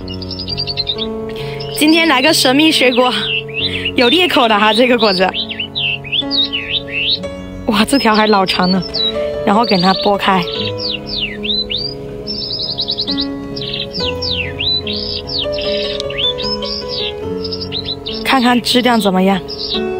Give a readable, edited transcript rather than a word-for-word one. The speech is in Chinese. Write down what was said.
今天来个神秘水果，有裂口的哈，这个果子。哇，这条还老长呢，然后给它剥开。看看质量怎么样？